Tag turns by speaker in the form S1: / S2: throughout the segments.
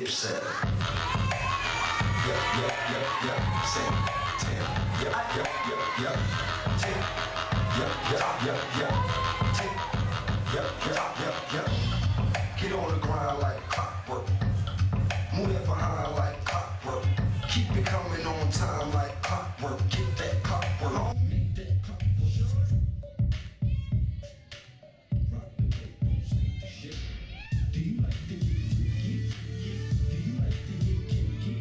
S1: Dipset. Yeah. Sing. Tim. Yeah. Tim. Yeah. Tim. Yeah. Get on the grind like clockwork. Move it behind like clockwork. Keep it coming on time like clockwork. Get that clockwork. Make that clockwork. Rock the boat, don't sink the ship. Do you like to get freaky? Do you like to get kinky?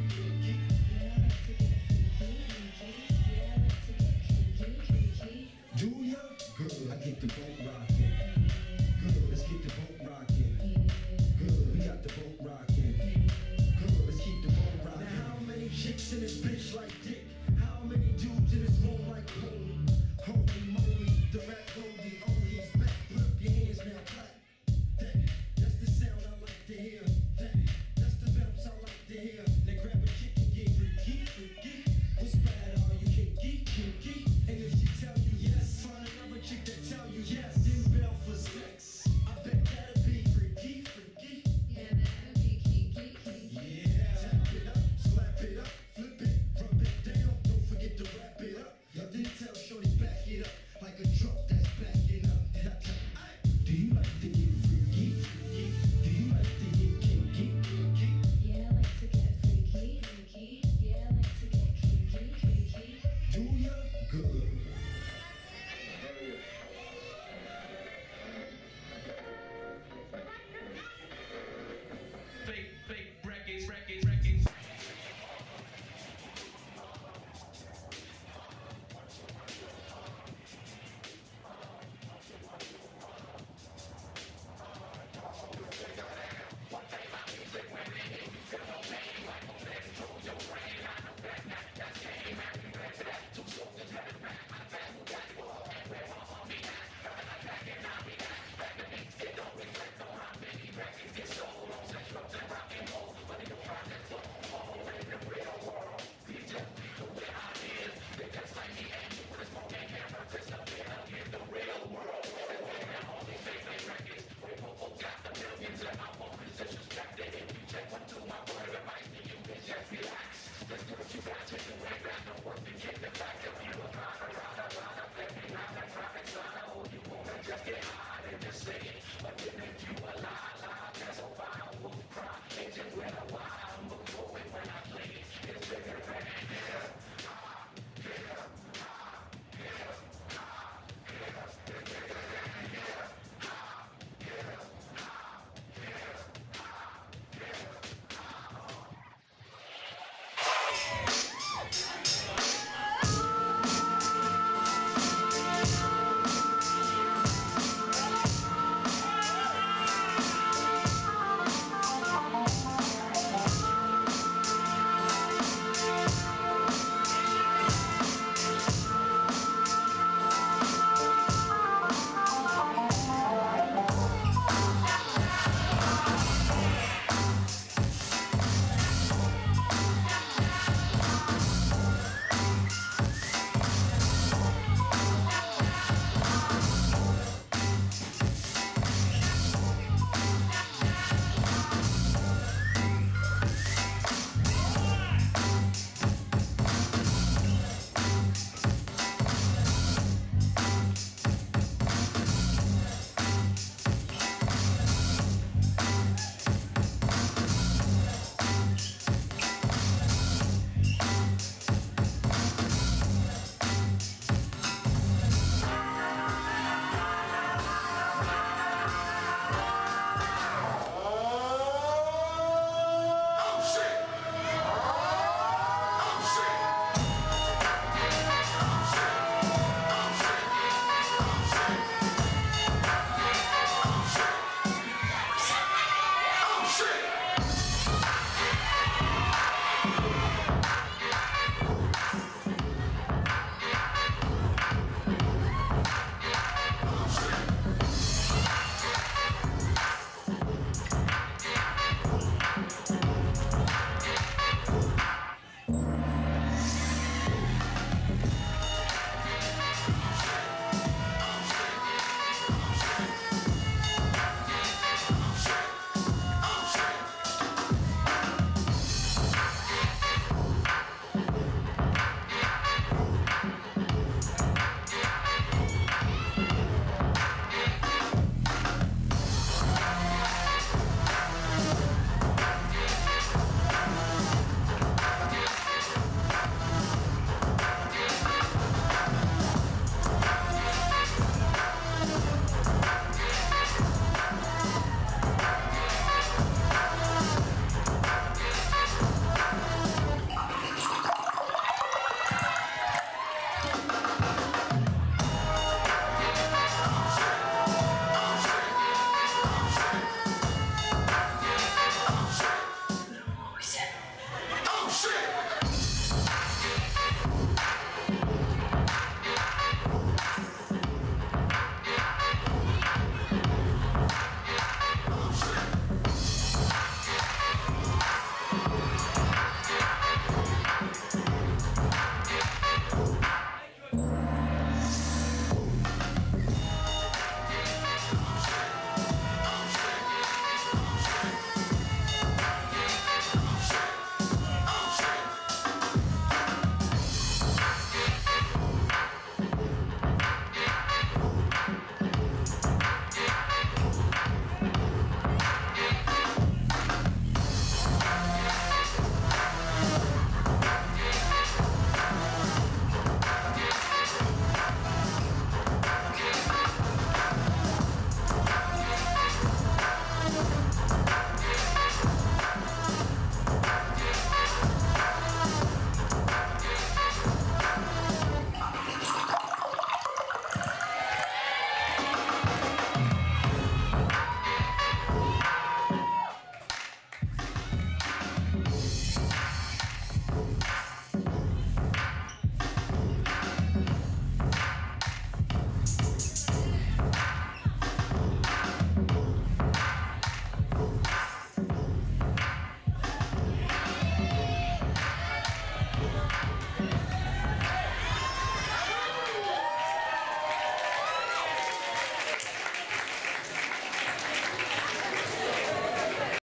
S1: Do ya? Good, I get the boat rocking. Good, let's get the boat rocking. Good, we got the boat rocking. Good, let's keep the boat rocking. Now how many chicks in this bitch like dick? How many dudes in this room like home? Holy moly, the rap Goldie Ollie's back. Put up your hands now, clap. That's the sound I like to hear. That's the bounce I like to hear. Now grab a chick and get freaky. What's bad, are you kinky? And if she tell you yes, find another chick that tell you yes. Then bell for sex. I bet that'll be freaky.
S2: Yeah, that'll be kinky.
S1: Yeah, tap it up, slap it up, flip it, rub it down. Don't forget to wrap it up. Then tell shorty back it up like a truck that's backing up. Do you like to get freaky? Do you like to get kinky?
S2: Yeah, I like to get freaky. Yeah, I like to get kinky.
S1: Do ya? Good.
S3: Fake records.
S1: Just get hot and just sing it. But then if you a lie, that's so fine. I will cry. Agent when I